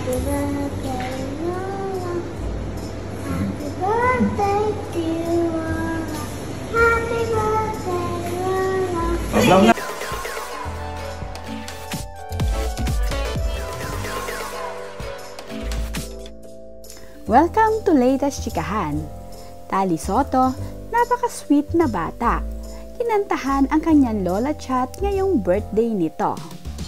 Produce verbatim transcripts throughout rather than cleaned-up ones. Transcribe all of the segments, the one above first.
Happy birthday, Lola. Happy birthday to you, Lola. Happy birthday, Lola. Welcome to latest chikahan. Tali Soto, napaka-sweet na bata. Kinantahan ang kanyang lola chat ngayong birthday nito.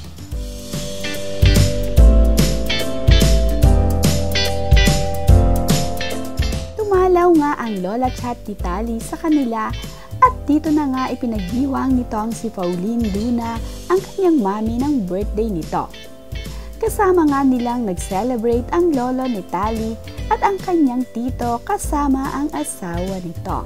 Tumalaw nga ang lola chat ni Tali sa kanila at dito na nga ipinagdiwang nitong si Pauline Luna ang kanyang mami ng birthday nito. Kasama nga nilang nag-celebrate ang lolo ni Tali at ang kanyang tito kasama ang asawa nito.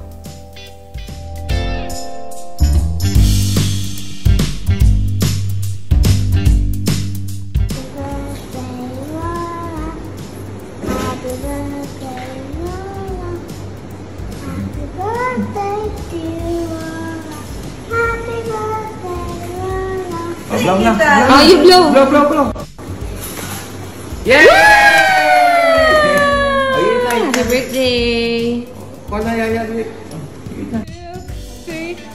Happy birthday, Lola. Happy birthday to you, Lola. Happy birthday, Lola. Blow na. Oh, you blow. Blow, blow, blow. Yay! Ayun na. Happy birthday. Wala, yaya, wait. Three.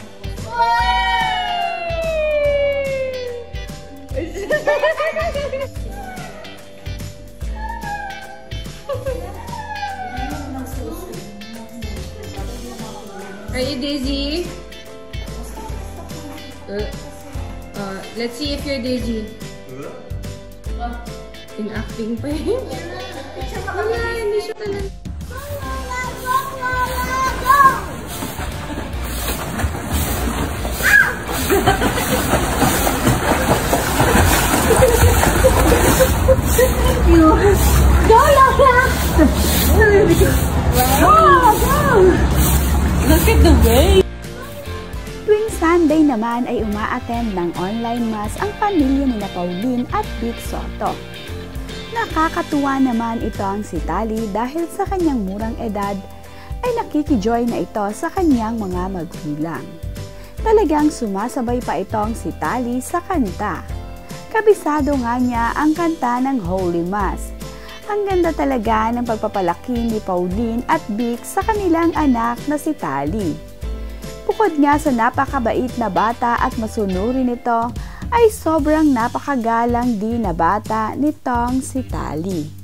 Are you dizzy? Uh, uh, let's see if you're dizzy. Inacting pa yun. Wala, hindi siya talaga. Go, Lola! Go, go! Look at the way! Tuwing Sunday naman ay uma-attend ng online mass ang pamilya nila Pauline at Vic Soto. Nakakatuwa naman itong si Tali dahil sa kanyang murang edad ay nakikijoy na ito sa kanyang mga magulang. Talagang sumasabay pa itong si Tali sa kanta. Kabisado nga niya ang kanta ng Holy Mass. Ang ganda talaga ng pagpapalaki ni Pauline at Vic sa kanilang anak na si Tali. Bukod nga sa napakabait na bata at masunurin nito, ay sobrang napakagalang din na bata nitong si Tali.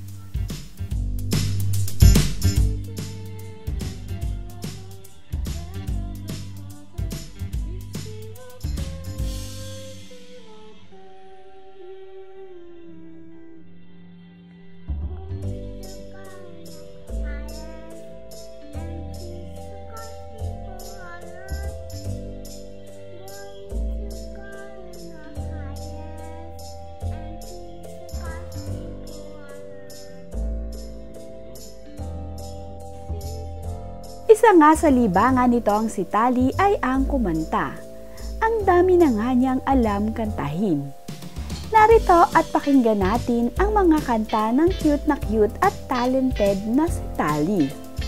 Isa nga sa libangan nitong si Tali ay ang kumanta. Ang dami na nga niyang alam kantahin. Narito at pakinggan natin ang mga kanta ng cute na cute at talented na si Tali.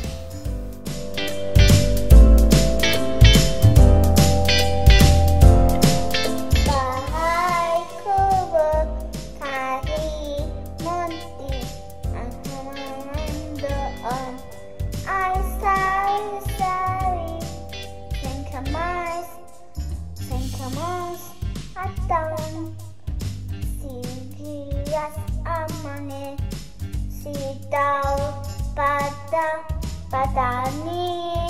Bahay kubo, Tali, Monty, ang halaman doon ay sari-sari. Singkamas, singkamas at taon, sibuyas, amane, sitaw, pada, padani,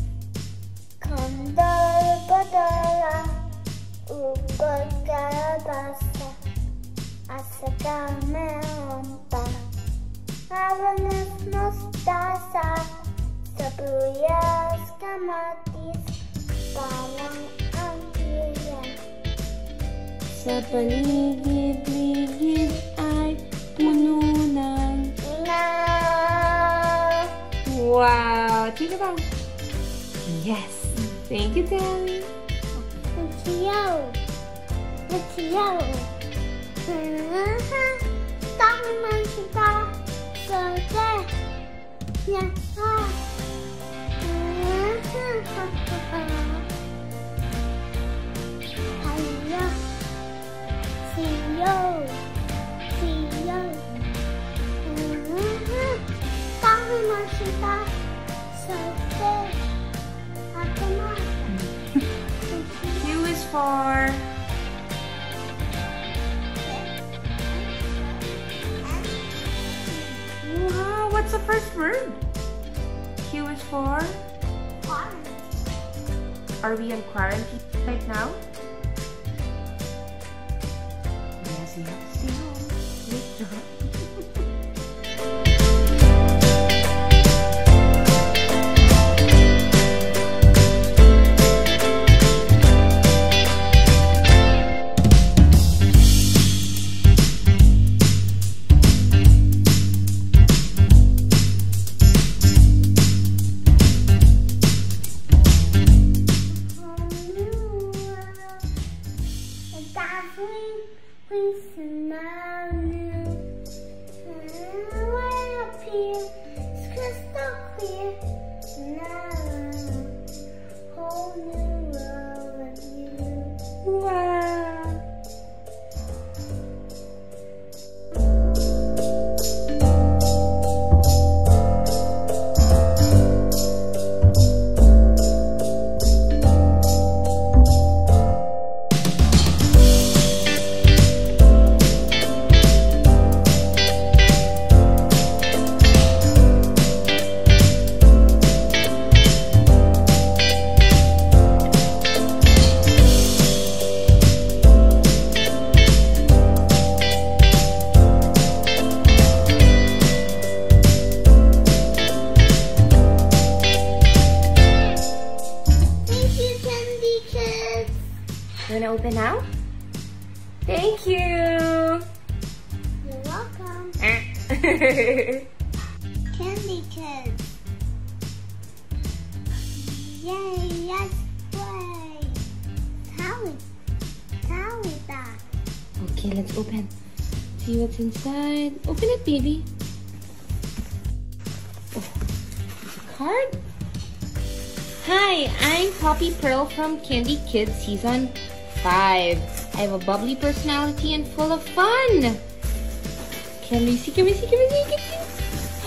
kondol, bodola, ugol, kalabasa, asaka, melon pa, habanero, mustasa, sibuyas, kamatis, bawang ang iyan. Sa paligid-ligid ay puno ng... Now, Wow! Tingnan ba? Yes! Thank you, Tali. Lucio, Lucio, tangan kita, sate, ya, Hello, see you, see you. for? Wow, what's the first word? Q is for? Are we in quarantine right now? Yes, yes, yes. Good job. We smell new. Way up here, it's crystal clear. Now, whole new world with you. Wow. You wanna open now? Thank you! You're welcome. Yay! Candy kids. Yay, let's play. Tally, tally that. Okay, let's open. See what's inside. Open it, baby. Oh, it's a card. Hi, I'm Poppy Pearl from Candy Kids Season five. I have a bubbly personality and full of fun. Can we see? Can we see? Can we see? Can we see?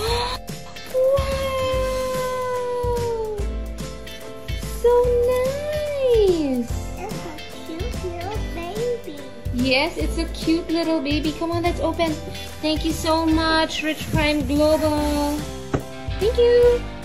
Wow! So nice. It's a cute little baby. Yes, it's a cute little baby. Come on, let's open. Thank you so much, Rich Prime Global. Thank you.